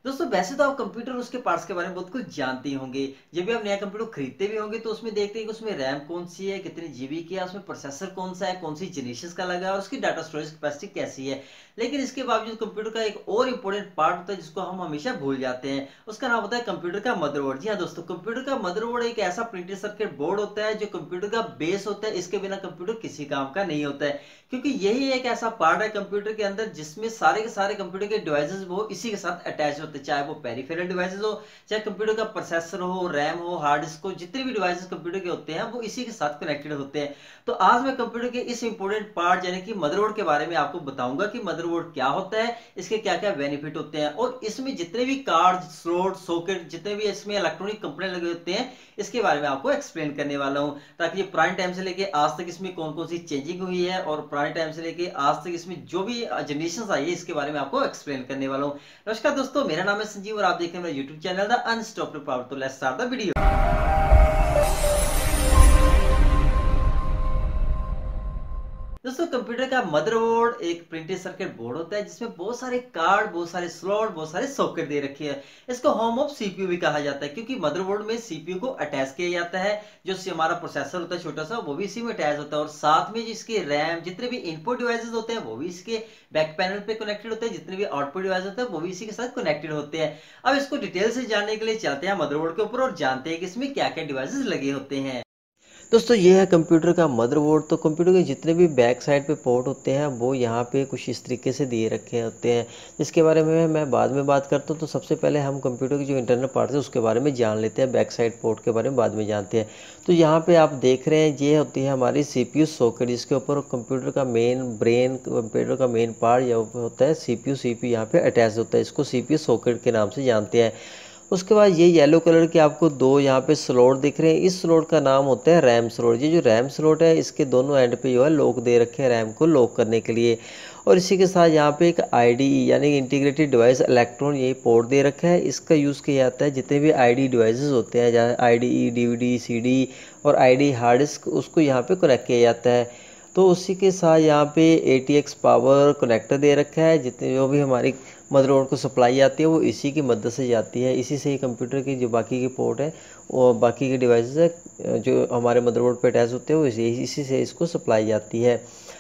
दोस्तों वैसे तो आप कंप्यूटर और उसके पार्ट्स के बारे में बहुत कुछ जानते ही होंगे। जब भी आप नया कंप्यूटर खरीदते भी होंगे तो उसमें देखते हैं कि उसमें रैम कौन सी है, कितनी जीबी की है, उसमें प्रोसेसर कौन सा है, कौन सी जेनेरेशन का लगा है और उसकी डाटा स्टोरेज कैपेसिटी कैसी है। लेकिन इसके बावजूद कंप्यूटर का एक और इम्पोर्टेंट पार्ट होता है जिसको हम हमेशा भूल जाते हैं, उसका नाम होता है कंप्यूटर का मदरबोर्ड। जी हाँ दोस्तों, कंप्यूटर का मदरबोर्ड एक ऐसा प्रिंटेड सर्किट बोर्ड होता है जो कंप्यूटर का बेस होता है। इसके बिना कंप्यूटर किसी काम का नहीं होता है, क्योंकि यही एक ऐसा पार्ट है कंप्यूटर के अंदर जिसमें सारे के सारे कंप्यूटर के डिवाइसेस वो इसी के साथ अटैच होते हैं, चाहे वो पेरिफेरल डिवाइसेस हो, चाहे कंप्यूटर का प्रोसेसर हो, रैम हो, हार्ड डिस्क हो, जितने भी डिवाइसेस कंप्यूटर के होते हैं वो इसी के साथ कनेक्टेड होते हैं। तो आज मैं कंप्यूटर के इस इंपॉर्टेंट पार्ट यानी कि मदरबोर्ड के बारे में आपको बताऊंगा कि मदरबोर्ड क्या होता है, इसके क्या क्या बेनिफिट होते हैं और इसमें जितने भी कार्ड, स्लॉट, सॉकेट, जितने भी इसमें इलेक्ट्रॉनिक कंपोनेंट लगे होते हैं इसके बारे में आपको एक्सप्लेन करने वाला हूं, ताकि ये पुराने टाइम से लेके आज तक इसमें कौन कौन सी चेंजिंग हुई है और पुराने टाइम से लेके आज तक इसमें जो भी जनरेशन आई है इसके बारे में आपको एक्सप्लेन करने वाला हूं। नमस्कार दोस्तों, मेरा नाम है संजीव और आप देख रहे हैं मेरा YouTube channel the unstoppable power. तो लेट्स स्टार्ट द वीडियो। दोस्तों कंप्यूटर का मदरबोर्ड एक प्रिंटेड सर्किट बोर्ड होता है जिसमें बहुत सारे कार्ड, बहुत सारे स्लॉट, बहुत सारे सॉकेट दे रखे हैं। इसको होम ऑफ सीपीयू भी कहा जाता है क्योंकि मदरबोर्ड में सीपीयू को अटैच किया जाता है। जो हमारा प्रोसेसर होता है छोटा सा, वो भी इसी में अटैच होता है और साथ में जिसके रैम, जितने भी इनपुट डिवाइसेस होते हैं वो भी इसके बैक पैनल पे कनेक्टेड होते हैं, जितने भी आउटपुट डिवाइस होते हैं वो भी इसी के साथ कनेक्टेड होते हैं। अब इसको डिटेल से जानने के लिए चलते हैं मदरबोर्ड के ऊपर और जानते हैं कि इसमें क्या क्या डिवाइसेस लगे होते हैं। दोस्तों ये है कंप्यूटर का मदरबोर्ड। तो कंप्यूटर के जितने भी बैक साइड पे पोर्ट होते हैं वो यहाँ पे कुछ इस तरीके से दिए रखे होते हैं, जिसके बारे में मैं बाद में बात करता हूँ। तो सबसे पहले हम कंप्यूटर की जो इंटरनल पार्ट है उसके बारे में जान लेते हैं, बैक साइड पोर्ट के बारे में बाद में जानते हैं। तो यहाँ पे आप देख रहे हैं ये होती है हमारी CPU सॉकेट, जिसके ऊपर कंप्यूटर का मेन ब्रेन, कंप्यूटर का मेन पार्ट यह होता है CPU यहाँ पे अटैच होता है। इसको CPU सॉकेट के नाम से जानते हैं। उसके बाद ये येलो कलर के आपको दो यहाँ पे स्लॉट दिख रहे हैं, इस स्लॉट का नाम होता है रैम स्लॉट। ये जो रैम स्लॉट है इसके दोनों एंड पे जो है लॉक दे रखे हैं रैम को लॉक करने के लिए। और इसी के साथ यहाँ पे एक IDE यानी इंटीग्रेटेड डिवाइस इलेक्ट्रॉन यही पोर्ट दे रखा है। इसका यूज़ किया जाता है जितने भी IDE डिवाइसेस होते हैं, जहाँ IDE, DVD, CD और IDE हार्ड डिस्क, उसको यहाँ पे कनेक्ट किया जाता है। तो उसी के साथ यहाँ पे ATX पावर कनेक्टर दे रखा है। जितने जो भी हमारी मदरबोर्ड को सप्लाई आती है वो इसी की मदद से जाती है। इसी से ही कंप्यूटर की जो बाकी के पोर्ट है और बाकी के डिवाइसेस है जो हमारे मदरबोर्ड पे अटैच होते हैं वो इसी से इसको सप्लाई जाती है।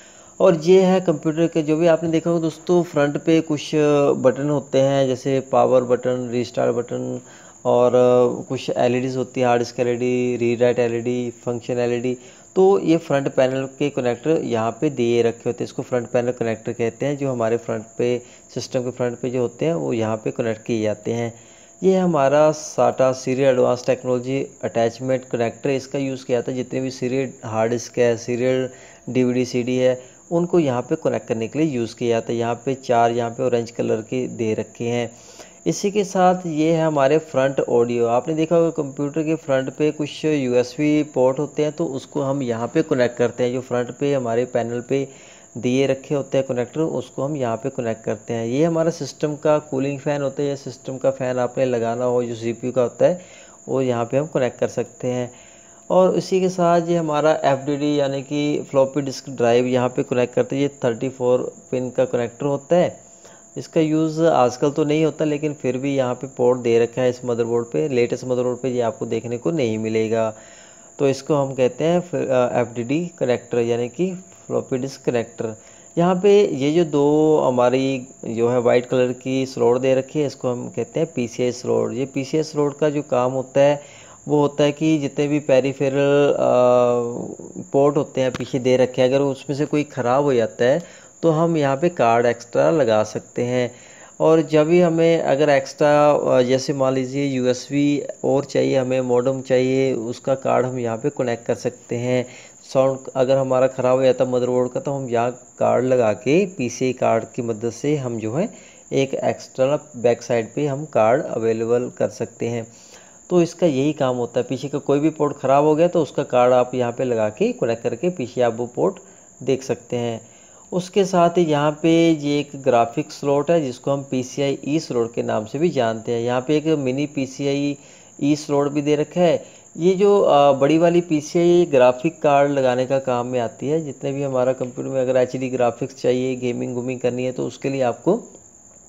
और ये है कंप्यूटर के जो भी आपने देखा होगा दोस्तों, फ्रंट पे कुछ बटन होते हैं जैसे पावर बटन, रीस्टार्ट बटन और कुछ LEDs होती है, hard disk LED, read write LED, function LED। तो ये फ्रंट पैनल के कनेक्टर यहाँ पे दिए रखे होते हैं, इसको फ्रंट पैनल कनेक्टर कहते हैं। जो हमारे फ्रंट पे सिस्टम के फ्रंट पे जो होते हैं वो यहाँ पे कनेक्ट किए जाते हैं। ये हमारा SATA serial advance technology attachment connector, इसका यूज़ किया जाता है जितने भी सीरियल हार्ड डिस्क है, सीरियल DVD CD है, उनको यहाँ पे कनेक्ट करने के लिए यूज़ किया जाता है। यहाँ पे चार यहाँ पे ऑरेंज कलर के दे रखे हैं। इसी के साथ ये है हमारे फ्रंट ऑडियो। आपने देखा होगा कंप्यूटर के फ्रंट पे कुछ USB पोर्ट होते हैं, तो उसको हम यहाँ पे कनेक्ट करते हैं। जो फ्रंट पे हमारे पैनल पे दिए रखे होते हैं कनेक्टर, उसको हम यहाँ पे कनेक्ट करते हैं। ये हमारा सिस्टम का कूलिंग फ़ैन होता है, या सिस्टम का फ़ैन आपने लगाना हो जो CPU का होता है वो यहाँ पे हम कनेक्ट कर सकते हैं। और इसी के साथ ये हमारा FDD यानी कि फ्लॉपी डिस्क ड्राइव यहाँ पे कनेक्ट करते हैं। ये 34 पिन का कनेक्टर होता है। इसका यूज़ आजकल तो नहीं होता, लेकिन फिर भी यहाँ पे पोर्ट दे रखा है इस मदरबोर्ड पे। लेटेस्ट मदरबोर्ड पे ये आपको देखने को नहीं मिलेगा। तो इसको हम कहते हैं FDD कनेक्टर यानी कि फ्लॉपी डिस्क कनेक्टर। यहाँ पे ये जो दो हमारी जो है वाइट कलर की स्लॉट दे रखी है, इसको हम कहते हैं PCI स्लॉट। ये PCI स्लॉट का जो काम होता है वो होता है कि जितने भी पेरिफेरल पोर्ट होते हैं पीछे दे रखे हैं, अगर उसमें से कोई ख़राब हो जाता है तो हम यहाँ पे कार्ड एक्स्ट्रा लगा सकते हैं। और जब भी हमें अगर एक्स्ट्रा जैसे मान लीजिए USB और चाहिए, हमें मॉडेम चाहिए, उसका कार्ड हम यहाँ पे कनेक्ट कर सकते हैं। साउंड अगर हमारा ख़राब हो जाता है मदरबोर्ड का, तो हम यहाँ कार्ड लगा के PCI कार्ड की मदद से हम जो है एक एक्स्ट्रा बैक साइड पे हम कार्ड अवेलेबल कर सकते हैं। तो इसका यही काम होता है। पीछे का कोई भी पोर्ट ख़राब हो गया तो उसका कार्ड आप यहाँ पे लगा के कनेक्ट करके पीछे आप वो पोर्ट देख सकते हैं। उसके साथ ही यहाँ पे ये एक ग्राफिक स्लॉट है जिसको हम PCIe स्लॉट के नाम से भी जानते हैं। यहाँ पे एक मिनी PCIe स्लॉट भी दे रखा है। ये जो बड़ी वाली PCI ग्राफिक कार्ड लगाने का काम में आती है। जितने भी हमारा कंप्यूटर में अगर HD ग्राफिक्स चाहिए, गेमिंग करनी है, तो उसके लिए आपको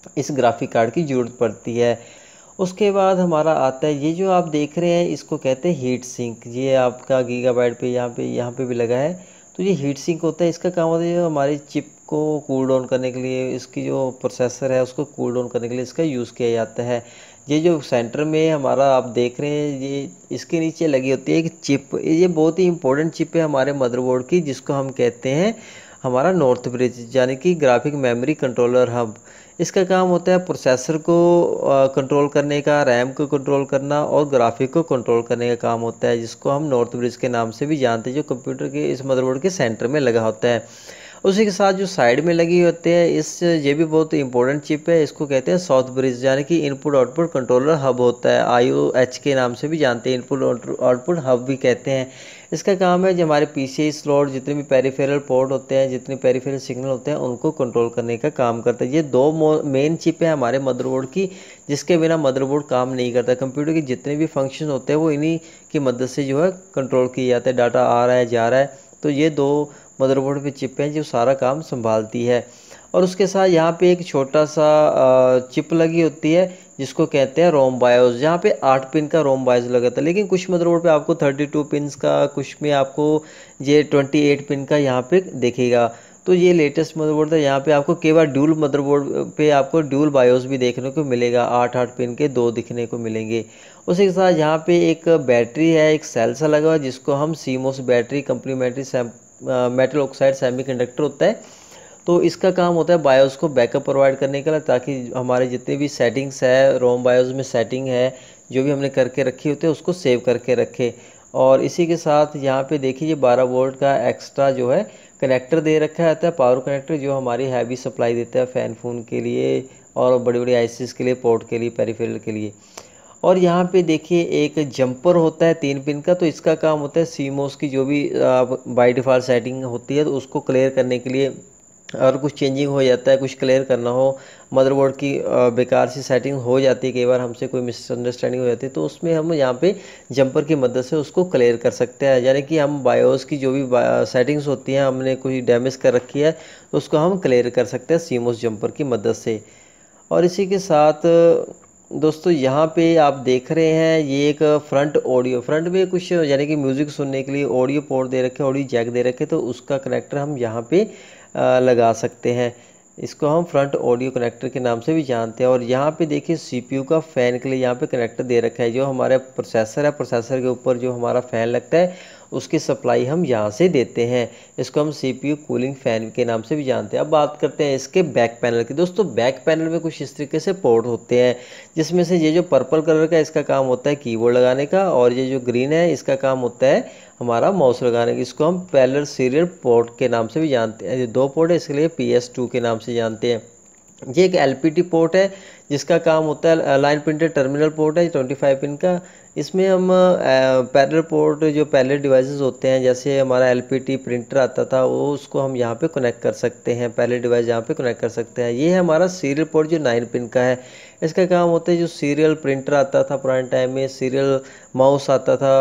इस ग्राफिक कार्ड की ज़रूरत पड़ती है। उसके बाद हमारा आता है, ये जो आप देख रहे हैं इसको कहते हैं हीट सिंक। ये आपका गीगाबाइट पे यहाँ पे भी लगा है। तो ये हीट सिंक होता है, इसका काम होता है जो हमारी चिप को कूल डाउन करने के लिए, इसकी जो प्रोसेसर है उसको कूल डाउन करने के लिए इसका यूज़ किया जाता है। ये जो सेंटर में हमारा आप देख रहे हैं, ये इसके नीचे लगी होती है एक चिप। ये बहुत ही इंपॉर्टेंट चिप है हमारे मदरबोर्ड की, जिसको हम कहते हैं हमारा नॉर्थ ब्रिज, यानी कि ग्राफिक मेमोरी कंट्रोलर हब। इसका काम होता है प्रोसेसर को कंट्रोल करने का, रैम को कंट्रोल करना और ग्राफिक को कंट्रोल करने का काम होता है, जिसको हम नॉर्थ ब्रिज के नाम से भी जानते हैं, जो कंप्यूटर के इस मदरबोर्ड के सेंटर में लगा होता है। उसी के साथ जो साइड में लगी होती है ये भी बहुत इंपॉर्टेंट चिप है, इसको कहते हैं साउथ ब्रिज, यानी कि इनपुट आउटपुट कंट्रोलर हब होता है, IOH के नाम से भी जानते हैं, इनपुट आउटपुट हब भी कहते हैं। इसका काम है जो हमारे PCI स्लॉट, जितने भी पेरिफेरल पोर्ट होते हैं, जितने पेरिफेरल सिग्नल होते हैं, उनको कंट्रोल करने का काम करता है। ये दो मेन चिप है हमारे मदरबोर्ड की, जिसके बिना मदरबोर्ड काम नहीं करता। कंप्यूटर के जितने भी फंक्शन होते हैं वो इन्हीं की मदद से जो है कंट्रोल किए जाते हैं, डाटा आ रहा है जा रहा है। तो ये दो मदरबोर्ड पे चिप हैं जो सारा काम संभालती है। और उसके साथ यहाँ पे एक छोटा सा चिप लगी होती है, जिसको कहते हैं रोम बायोस। यहाँ पे 8 पिन का रोम बायोस लगा था, लेकिन कुछ मदरबोर्ड पे आपको 32 पिन का, कुछ में आपको ये 28 पिन का यहाँ पे देखेगा। तो ये लेटेस्ट मदरबोर्ड था, यहाँ पे आपको केवल ड्यूल मदरबोर्ड पे आपको ड्यूल बायोस भी देखने को मिलेगा, 8 पिन के 2 दिखने को मिलेंगे। उसी के साथ यहाँ पे एक बैटरी है, एक सेल सा लगा हुआ, जिसको हम CMOS battery complementary metal oxide semiconductor होता है। तो इसका काम होता है बायोस को बैकअप प्रोवाइड करने के लिए, ताकि हमारे जितने भी सेटिंग्स है, रोम बायोस में सेटिंग है जो भी हमने करके रखी होती है उसको सेव करके रखे। और इसी के साथ यहाँ पे देखिए ये 12 वोल्ट का एक्स्ट्रा जो है कनेक्टर दे रखा रहता है, पावर कनेक्टर, जो हमारी हैवी सप्लाई देता है फैन फोन के लिए और बड़ी बड़ी आईसीस के लिए, पोर्ट के लिए, पेरिफेरल के लिए। और यहाँ पे देखिए एक जंपर होता है 3 पिन का, तो इसका काम होता है सीमोस की जो भी बाय डिफ़ॉल्ट सेटिंग होती है तो उसको क्लियर करने के लिए, और कुछ चेंजिंग हो जाता है, कुछ क्लियर करना हो, मदरबोर्ड की बेकार सी सेटिंग हो जाती है, कई बार हमसे कोई मिसअंडरस्टैंडिंग हो जाती है, तो उसमें हम यहाँ पे जंपर की मदद से उसको क्लियर कर सकते हैं। यानी कि हम बायोस की जो भी सेटिंग्स होती हैं, हमने कोई डैमेज कर रखी है तो उसको हम क्लियर कर सकते हैं सीमोस जंपर की मदद से। और इसी के साथ दोस्तों यहाँ पे आप देख रहे हैं ये एक फ्रंट ऑडियो, फ्रंट में कुछ यानी कि म्यूज़िक सुनने के लिए ऑडियो पोर्ट दे रखे, ऑडियो जैक दे रखे, तो उसका कनेक्टर हम यहाँ पे लगा सकते हैं। इसको हम फ्रंट ऑडियो कनेक्टर के नाम से भी जानते हैं। और यहाँ पे देखिए CPU का फ़ैन के लिए यहाँ पे कनेक्टर दे रखा है, जो हमारा प्रोसेसर है, प्रोसेसर के ऊपर जो हमारा फ़ैन लगता है उसकी सप्लाई हम यहाँ से देते हैं। इसको हम CPU कूलिंग फ़ैन के नाम से भी जानते हैं। अब बात करते हैं इसके बैक पैनल की। दोस्तों बैक पैनल में कुछ इस तरीके से पोर्ट होते हैं, जिसमें से ये जो पर्पल कलर का इसका काम होता है कीबोर्ड लगाने का, और ये जो ग्रीन है इसका काम होता है हमारा माउस लगाने का। इसको हम पैरेलल सीरियल पोर्ट के नाम से भी जानते हैं। ये 2 पोर्ट है, इसके लिए PS2 के नाम से जानते हैं। ये एक LPT पोर्ट है, जिसका काम होता है लाइन प्रिंटेड टर्मिनल पोर्ट है 25 पिन का। इसमें हम पैरेलल पोर्ट, जो पैरेलल डिवाइसेस होते हैं, जैसे हमारा LPT प्रिंटर आता था वो, उसको हम यहाँ पे कनेक्ट कर सकते हैं, पैरेलल डिवाइस यहाँ पे कनेक्ट कर सकते हैं। ये है हमारा सीरियल पोर्ट जो 9 पिन का है। इसका काम होता है जो सीरियल प्रिंटर आता था पुराने टाइम में, सीरियल माउस आता था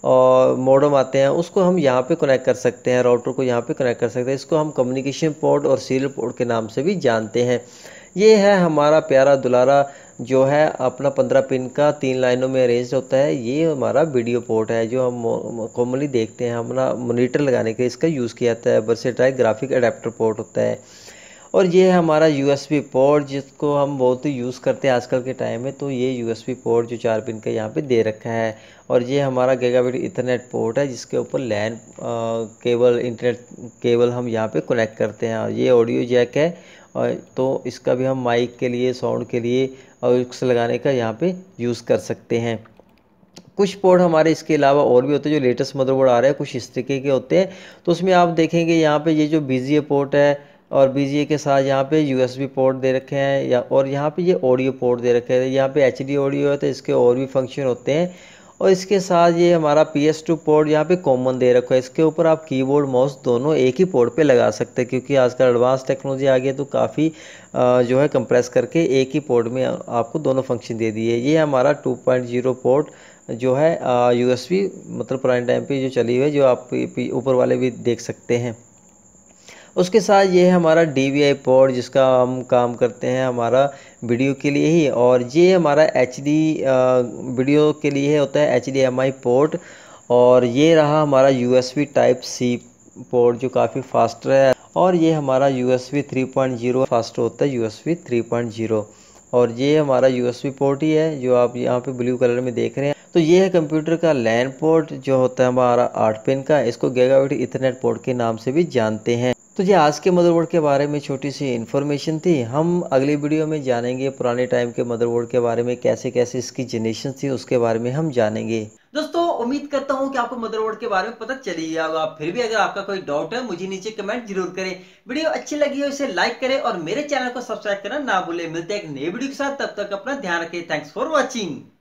और मॉडेम आते हैं, उसको हम यहाँ पे कनेक्ट कर सकते हैं, राउटर को यहाँ पे कनेक्ट कर सकते हैं। इसको हम कम्युनिकेशन पोर्ट और सीरियल पोर्ट के नाम से भी जानते हैं। ये है हमारा प्यारा दुलारा जो है अपना 15 पिन का 3 लाइनों में अरेंज होता है। ये हमारा वीडियो पोर्ट है जो हम कॉमनली देखते हैं, हमारा मॉनिटर लगाने के इसका यूज़ किया जाता है। वर्सेटाइल ग्राफिक अडेप्टर पोर्ट होता है। और ये है हमारा USB पोर्ट, जिसको हम बहुत ही यूज़ करते हैं आजकल के टाइम में। तो ये USB पोर्ट जो 4 पिन का यहाँ पे दे रखा है। और ये हमारा गीगाबिट ईथरनेट पोर्ट है, जिसके ऊपर लैन केबल, इंटरनेट केबल हम यहाँ पे कनेक्ट करते हैं। और ये ऑडियो जैक है, और तो इसका भी हम माइक के लिए, साउंड के लिए और एक्स लगाने का यहाँ पे यूज़ कर सकते हैं। कुछ पोर्ट हमारे इसके अलावा और भी होते हैं, जो लेटेस्ट मदरबोर्ड आ रहे हैं कुछ इस तरीके के होते हैं। तो उसमें आप देखेंगे यहाँ पे ये जो BGA पोर्ट है, और BGA के साथ यहाँ पे USB पोर्ट दे रखे हैं, या और यहाँ पे ये ऑडियो पोर्ट दे रखे हैं। यहाँ पे HD ऑडियो है तो इसके और भी फंक्शन होते हैं। और इसके साथ ये हमारा PS2 पोर्ट यहाँ पे कॉमन दे रखा है। इसके ऊपर आप कीबोर्ड माउस दोनों एक ही पोर्ट पे लगा सकते हैं, क्योंकि आजकल एडवांस टेक्नोलॉजी आ गई है, तो काफ़ी जो है कंप्रेस करके एक ही पोर्ट में आपको दोनों फंक्शन दे दिए। ये हमारा 2.0 पोर्ट जो है USB, मतलब पुराने टाइम पे जो चली हुई है, जो आप ऊपर वाले भी देख सकते हैं। उसके साथ ये है हमारा DVI पोर्ट, जिसका हम काम करते हैं हमारा वीडियो के लिए ही, और ये हमारा HD वीडियो के लिए होता है HDMI पोर्ट। और ये रहा हमारा USB टाइप C पोर्ट जो काफ़ी फास्ट है, और ये हमारा USB 3.0 फास्ट होता है USB 3.0। और ये हमारा USB पोर्ट ही है जो आप यहाँ पे ब्लू कलर में देख रहे हैं। तो ये है कंप्यूटर का लैन पोर्ट जो होता है हमारा 8 पिन का, इसको गीगाबिट ईथरनेट पोर्ट के नाम से भी जानते हैं। तो ये आज के मदरबोर्ड के बारे में छोटी सी इन्फॉर्मेशन थी। हम अगली वीडियो में जानेंगे पुराने टाइम के मदरबोर्ड के बारे में, कैसे कैसे इसकी जनरेशन थी उसके बारे में हम जानेंगे। दोस्तों उम्मीद करता हूँ कि आपको मदरबोर्ड के बारे में पता चल ही गया होगा। फिर भी अगर आपका कोई डाउट है मुझे नीचे कमेंट जरूर करें। वीडियो अच्छी लगी हो इसे लाइक करें और मेरे चैनल को सब्सक्राइब करना ना भूलें। मिलते हैं एक नई वीडियो के साथ, तब तक अपना ध्यान रखें। Thanks for watching.